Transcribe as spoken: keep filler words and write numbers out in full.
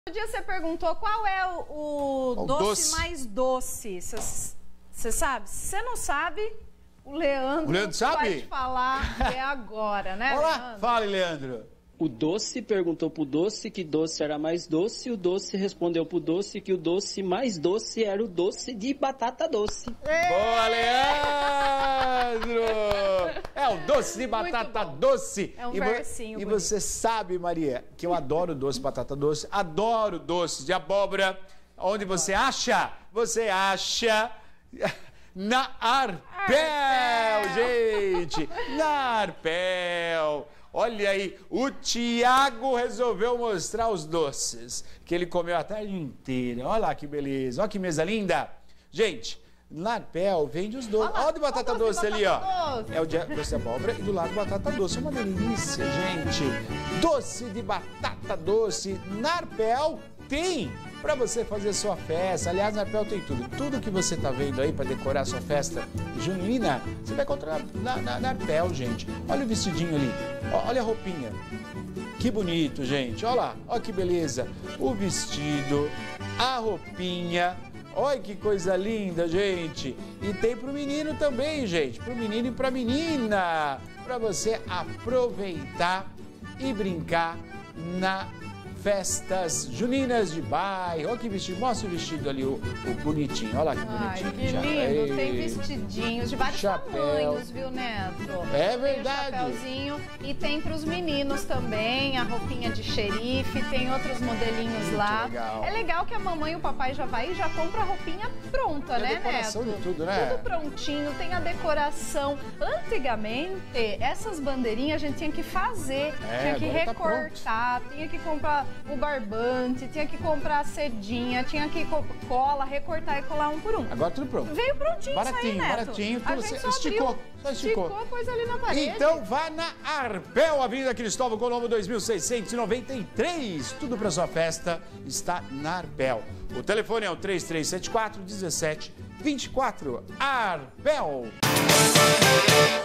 Outro dia você perguntou qual é o, o, o doce, doce mais doce. Você sabe? Se você não sabe, o Leandro, o Leandro sabe? Pode falar é agora, né, Olá, Leandro? fale, Leandro. O doce perguntou pro doce que doce era mais doce, e o doce respondeu pro doce que o doce mais doce era o doce de batata doce. É. Boa, Leandro! É o doce de batata doce. É um e versinho E bonito. você sabe, Maria, que eu adoro doce de batata doce, adoro doce de abóbora. Onde você acha? Você acha na Arpel, gente! Na Arpel. Olha aí, o Tiago resolveu mostrar os doces que ele comeu a tarde inteira. Olha lá que beleza, olha que mesa linda. Gente, na Arpel vende os doces. Olha o de batata doce, doce ali, ó. Doce. É o de doce de abóbora e do lado batata doce. Uma delícia, gente. Doce de batata doce. Na Arpel tem para você fazer sua festa. Aliás, na Arpel tem tudo. Tudo que você tá vendo aí para decorar sua festa junina, você vai encontrar na, na, na Arpel, gente. Olha o vestidinho ali. Olha a roupinha. Que bonito, gente. Olha lá. Olha que beleza. O vestido, a roupinha. Olha que coisa linda, gente. E tem pro menino também, gente. Pro menino e pra menina. Para você aproveitar e brincar na festas juninas de bairro. Olha que vestido, mostra o vestido ali, o, o bonitinho. Olha lá que bonitinho. Ai, que lindo. Ei. Tem vestidinhos de vários Chapéu. tamanhos, viu, Neto? É verdade. Tem o chapéuzinho e tem para os meninos também, a roupinha de xerife, tem outros modelinhos Muito lá. legal. É legal que a mamãe e o papai já vai e já compra a roupinha pronta, Tem a né, decoração Neto? de tudo, né? Tudo prontinho, tem a decoração. Antigamente, essas bandeirinhas a gente tinha que fazer, É, tinha que agora tá recortar, tinha que comprar o barbante, tinha que comprar a cedinha, tinha que co cola, recortar e colar um por um. Agora tudo pronto. Veio prontinho Baratinho, isso aí, Neto. baratinho. A Tudo gente você só esticou, abriu, só esticou. esticou, pôs ali na parede. Então vá na Arpel, Avenida Cristóvão Colombo dois mil seiscentos e noventa e três. Tudo para sua festa está na Arpel. O telefone é o três três sete quatro, um sete dois quatro. Arpel.